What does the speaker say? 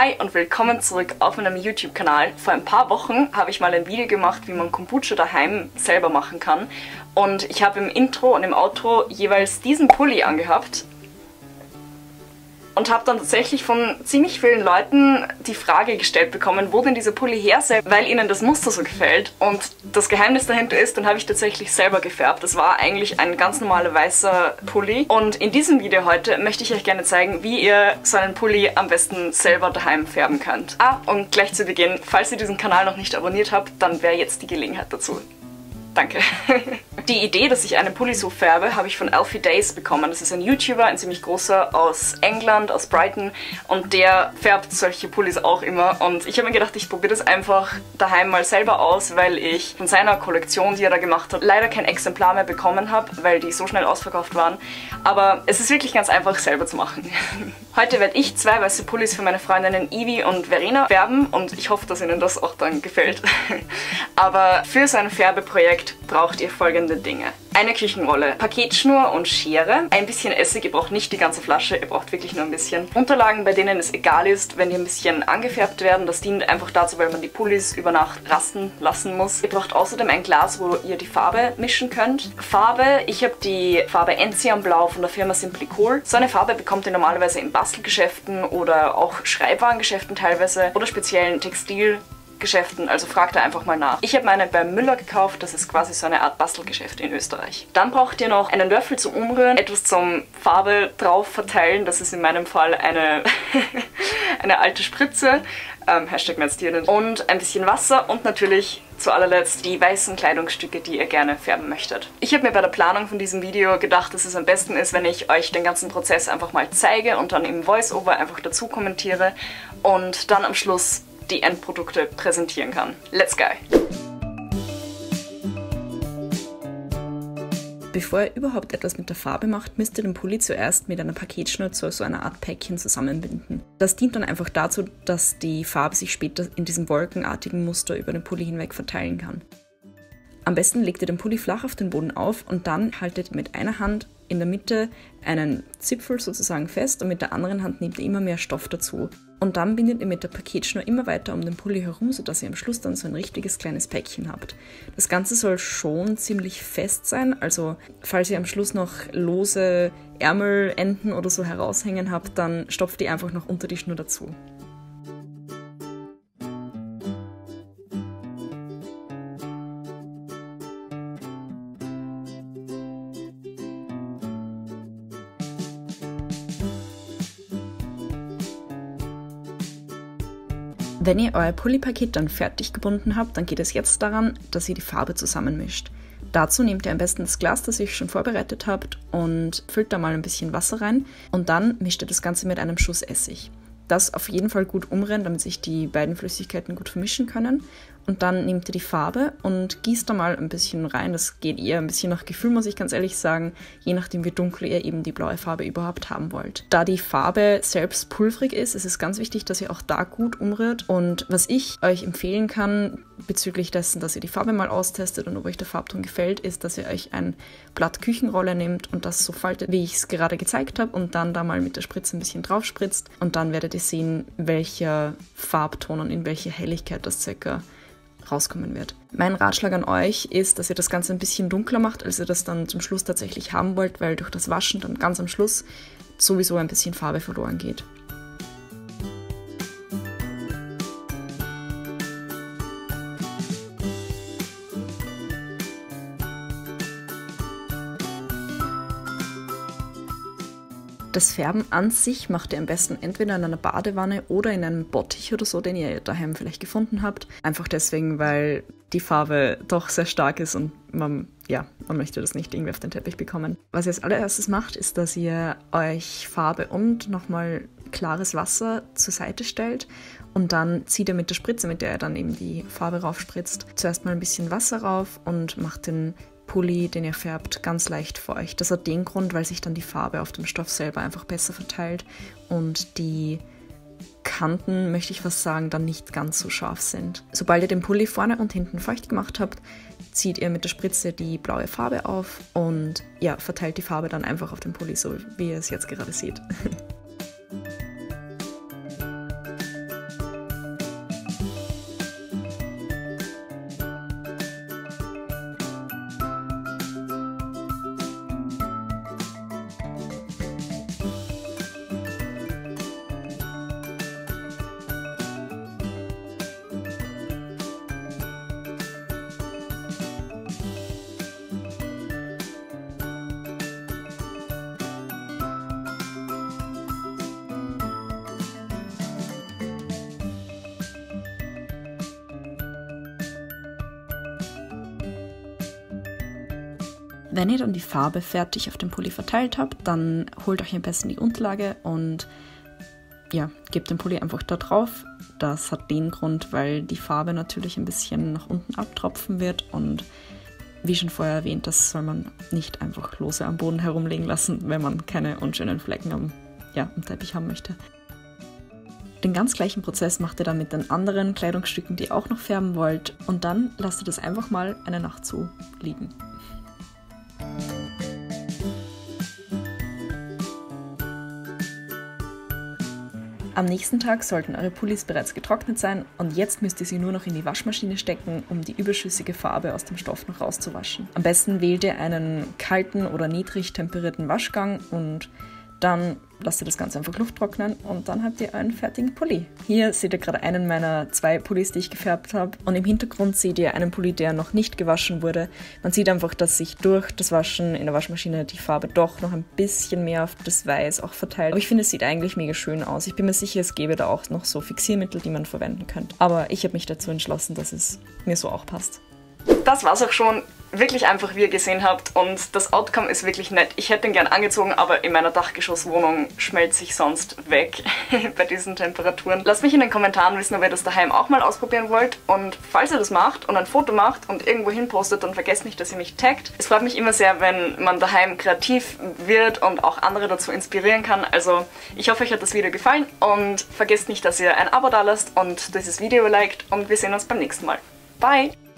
Hi und willkommen zurück auf meinem YouTube-Kanal. Vor ein paar Wochen habe ich mal ein Video gemacht, wie man Kombucha daheim selber machen kann. Und ich habe im Intro und im Outro jeweils diesen Pulli angehabt. Und habe dann tatsächlich von ziemlich vielen Leuten die Frage gestellt bekommen, wo denn dieser Pulli her sei, weil ihnen das Muster so gefällt. Und das Geheimnis dahinter ist, den habe ich tatsächlich selber gefärbt. Das war eigentlich ein ganz normaler weißer Pulli. Und in diesem Video heute möchte ich euch gerne zeigen, wie ihr so einen Pulli am besten selber daheim färben könnt. Und gleich zu Beginn, falls ihr diesen Kanal noch nicht abonniert habt, dann wäre jetzt die Gelegenheit dazu. Danke. Die Idee, dass ich einen Pulli so färbe, habe ich von Alfie Days bekommen. Das ist ein YouTuber, ein ziemlich großer aus England, aus Brighton, und der färbt solche Pullis auch immer. Und ich habe mir gedacht, ich probiere das einfach daheim mal selber aus, weil ich von seiner Kollektion, die er da gemacht hat, leider kein Exemplar mehr bekommen habe, weil die so schnell ausverkauft waren. Aber es ist wirklich ganz einfach selber zu machen. Heute werde ich zwei weiße Pullis für meine Freundinnen Ivy und Verena färben und ich hoffe, dass ihnen das auch dann gefällt. Aber für so ein Färbeprojekt braucht ihr folgende Dinge. Eine Küchenrolle, Paketschnur und Schere, ein bisschen Essig, ihr braucht nicht die ganze Flasche, ihr braucht wirklich nur ein bisschen. Unterlagen, bei denen es egal ist, wenn die ein bisschen angefärbt werden, das dient einfach dazu, weil man die Pullis über Nacht rasten lassen muss. Ihr braucht außerdem ein Glas, wo ihr die Farbe mischen könnt. Farbe, ich habe die Farbe Enzianblau von der Firma Simplicol. So eine Farbe bekommt ihr normalerweise in Bastelgeschäften oder auch Schreibwarengeschäften teilweise oder speziellen Textilgeschäften, also fragt da einfach mal nach. Ich habe meine bei Müller gekauft, das ist quasi so eine Art Bastelgeschäft in Österreich. Dann braucht ihr noch einen Löffel zum Umrühren, etwas zum Farbe drauf verteilen, das ist in meinem Fall eine, eine alte Spritze, Hashtag Metztieren, und ein bisschen Wasser und natürlich zu allerletzt die weißen Kleidungsstücke, die ihr gerne färben möchtet. Ich habe mir bei der Planung von diesem Video gedacht, dass es am besten ist, wenn ich euch den ganzen Prozess einfach mal zeige und dann im Voice-Over einfach dazu kommentiere und dann am Schluss die Endprodukte präsentieren kann. Let's go! Bevor ihr überhaupt etwas mit der Farbe macht, müsst ihr den Pulli zuerst mit einer Paketschnur zu so einer Art Päckchen zusammenbinden. Das dient dann einfach dazu, dass die Farbe sich später in diesem wolkenartigen Muster über den Pulli hinweg verteilen kann. Am besten legt ihr den Pulli flach auf den Boden auf und dann haltet ihr mit einer Hand in der Mitte einen Zipfel sozusagen fest und mit der anderen Hand nehmt ihr immer mehr Stoff dazu. Und dann bindet ihr mit der Paketschnur immer weiter um den Pulli herum, sodass ihr am Schluss dann so ein richtiges kleines Päckchen habt. Das Ganze soll schon ziemlich fest sein, also falls ihr am Schluss noch lose Ärmelenden oder so heraushängen habt, dann stopft ihr einfach noch unter die Schnur dazu. Wenn ihr euer Pullipaket dann fertig gebunden habt, dann geht es jetzt daran, dass ihr die Farbe zusammenmischt. Dazu nehmt ihr am besten das Glas, das ihr schon vorbereitet habt, und füllt da mal ein bisschen Wasser rein und dann mischt ihr das Ganze mit einem Schuss Essig. Das auf jeden Fall gut umrühren, damit sich die beiden Flüssigkeiten gut vermischen können. Und dann nehmt ihr die Farbe und gießt da mal ein bisschen rein. Das geht eher ein bisschen nach Gefühl, muss ich ganz ehrlich sagen, je nachdem wie dunkel ihr eben die blaue Farbe überhaupt haben wollt. Da die Farbe selbst pulverig ist, ist es ganz wichtig, dass ihr auch da gut umrührt. Und was ich euch empfehlen kann bezüglich dessen, dass ihr die Farbe mal austestet und ob euch der Farbton gefällt, ist, dass ihr euch ein Blatt Küchenrolle nehmt und das so faltet, wie ich es gerade gezeigt habe, und dann da mal mit der Spritze ein bisschen drauf spritzt. Und dann werdet ihr sehen, welcher Farbton und in welcher Helligkeit das circa rauskommen wird. Mein Ratschlag an euch ist, dass ihr das Ganze ein bisschen dunkler macht, als ihr das dann zum Schluss tatsächlich haben wollt, weil durch das Waschen dann ganz am Schluss sowieso ein bisschen Farbe verloren geht. Das Färben an sich macht ihr am besten entweder in einer Badewanne oder in einem Bottich oder so, den ihr daheim vielleicht gefunden habt. Einfach deswegen, weil die Farbe doch sehr stark ist und man möchte das nicht irgendwie auf den Teppich bekommen. Was ihr als allererstes macht, ist, dass ihr euch Farbe und nochmal klares Wasser zur Seite stellt und dann zieht ihr mit der Spritze, mit der ihr dann eben die Farbe raufspritzt, zuerst mal ein bisschen Wasser rauf und macht den Pulli, den ihr färbt, ganz leicht feucht. Das hat den Grund, weil sich dann die Farbe auf dem Stoff selber einfach besser verteilt und die Kanten, möchte ich fast sagen, dann nicht ganz so scharf sind. Sobald ihr den Pulli vorne und hinten feucht gemacht habt, zieht ihr mit der Spritze die blaue Farbe auf und ja, verteilt die Farbe dann einfach auf den Pulli, so wie ihr es jetzt gerade seht. Wenn ihr dann die Farbe fertig auf dem Pulli verteilt habt, dann holt euch am besten die Unterlage und ja, gebt den Pulli einfach da drauf. Das hat den Grund, weil die Farbe natürlich ein bisschen nach unten abtropfen wird und wie schon vorher erwähnt, das soll man nicht einfach lose am Boden herumlegen lassen, wenn man keine unschönen Flecken am Teppich haben möchte. Den ganz gleichen Prozess macht ihr dann mit den anderen Kleidungsstücken, die ihr auch noch färben wollt, und dann lasst ihr das einfach mal eine Nacht so liegen. Am nächsten Tag sollten eure Pullis bereits getrocknet sein und jetzt müsst ihr sie nur noch in die Waschmaschine stecken, um die überschüssige Farbe aus dem Stoff noch rauszuwaschen. Am besten wählt ihr einen kalten oder niedrig temperierten Waschgang und dann lasst ihr das Ganze einfach lufttrocknen und dann habt ihr einen fertigen Pulli. Hier seht ihr gerade einen meiner 2 Pullis, die ich gefärbt habe, und im Hintergrund seht ihr einen Pulli, der noch nicht gewaschen wurde. Man sieht einfach, dass sich durch das Waschen in der Waschmaschine die Farbe doch noch ein bisschen mehr auf das Weiß auch verteilt. Aber ich finde, es sieht eigentlich mega schön aus. Ich bin mir sicher, es gäbe da auch noch so Fixiermittel, die man verwenden könnte. Aber ich habe mich dazu entschlossen, dass es mir so auch passt. Das war's auch schon. Wirklich einfach, wie ihr gesehen habt, und das Outcome ist wirklich nett. Ich hätte ihn gern angezogen, aber in meiner Dachgeschosswohnung schmelze ich sonst weg bei diesen Temperaturen. Lasst mich in den Kommentaren wissen, ob ihr das daheim auch mal ausprobieren wollt, und falls ihr das macht und ein Foto macht und irgendwo hin postet, dann vergesst nicht, dass ihr mich taggt. Es freut mich immer sehr, wenn man daheim kreativ wird und auch andere dazu inspirieren kann. Also ich hoffe, euch hat das Video gefallen und vergesst nicht, dass ihr ein Abo da lasst und dieses Video liked, und wir sehen uns beim nächsten Mal. Bye!